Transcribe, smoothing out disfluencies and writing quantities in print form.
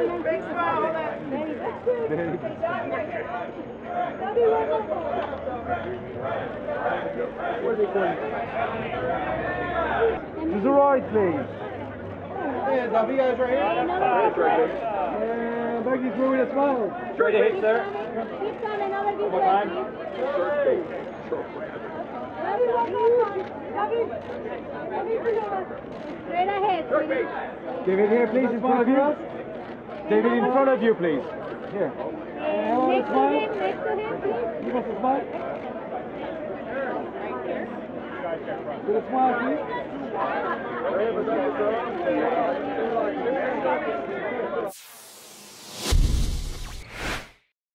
Big smile. To the right, please. Yeah, Davi, guys, right here. Back you through with a smile. Straight ahead, sir. One more time. Straight ahead. David, here, please, in front of you. David, in front of you, please. Here. Next to him, please. Give us a smile. With a smile, please.